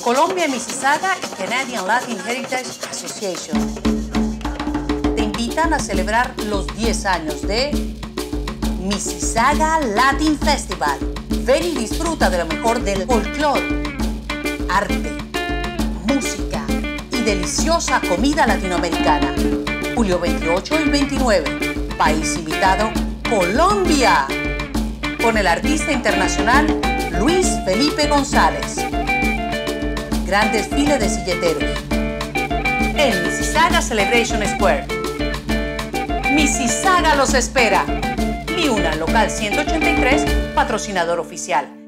Colombia Mississauga y Canadian Latin Heritage Association te invitan a celebrar los 10 años de Mississauga Latin Festival. Ven y disfruta de lo mejor del folclore, arte, música y deliciosa comida latinoamericana. Julio 28 y 29. País invitado, Colombia. Con el artista internacional Luis Felipe González. Gran desfile de silleteros en Mississauga Celebration Square. Mississauga los espera. Liuna, local 183, patrocinador oficial.